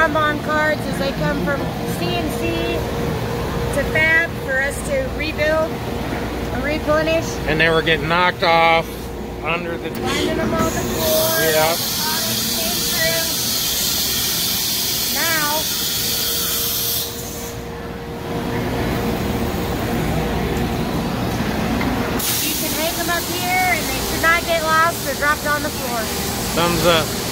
jump-on cards as they come from CNC to fab for us to rebuild and replenish. And they were getting knocked off under the... Finding them on the floor. Yeah. Now, you can hang them up here and they should not get lost or dropped on the floor. Thumbs up.